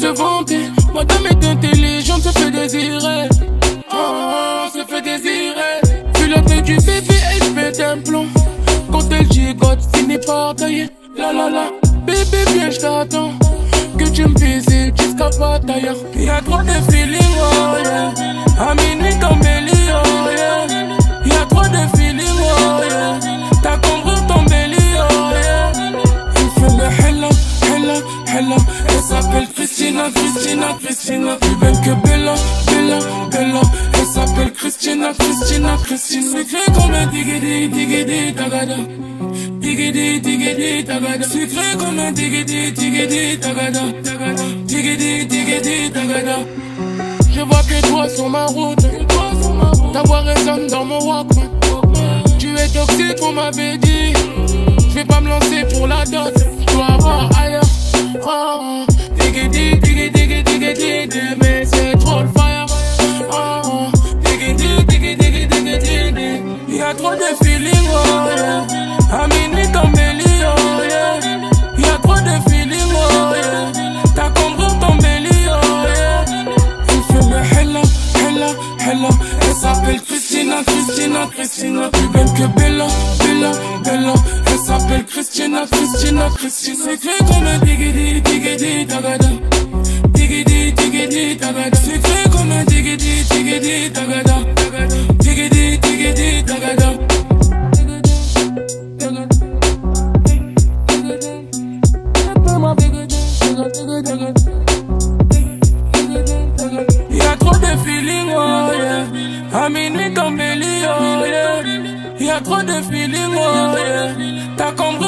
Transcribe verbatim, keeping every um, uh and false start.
se vanter. Madame est intelligente, se fait désirer. Oh, se fait désirer. Vu la tête du bébé, elle pète un plomb. Quand elle gigote, finit par tailler. La la la, bébé viens je t'attends. Que tu me visites jusqu'à Pattaya. Y'a trop de feeling, oh yeah. À minuit ton belly, oh yeah. Y'a trop de feeling, oh yeah. T'as compris ton belly, oh yeah. Elle fait le hella, hella, hella. Elle s'appelle Christina, Christina, Christina. Plus belle que Bella, Bella, Bella. Elle s'appelle Christina, Christina, Christina. Secret comme un digidi, digidi, tagada. Digidi, digidi, tagada. Secret comme un digidi, digidi, tagada. Digidi, digidi, tagada. Je vois que toi sur ma route. Ta voix résonne dans mon Walkman. Tu es toxique, on m'avait dit. Je vais pas me lancer pour la dot. Je dois avoir ailleurs. Oh, digidi, digidi, digidi, digidi. Mais c'est trop le fire. Oh, digidi, digidi, digidi, digidi. Y'a trop de feeling, oh yeah. À minuit ton belly, oh yeah. Y'a trop de feeling, oh yeah. T'as compris ton belly, oh yeah. Elle fait le hella, hella, hella. Elle s'appelle Christina, Christina, Christina. Plus belle que Bella, Bella, Bella. Elle s'appelle Christina, Christina, Christina. Secret comme un digidi, digidi, tagada. Digidi, digidi, tagada. Secret comme un digidi, digidi, tagada. Digidi, digidi, tagada. Y'a trop de feeling, oh yeah. À minuit ton belly, oh yeah. Y'a trop de feeling, oh yeah. T'as compris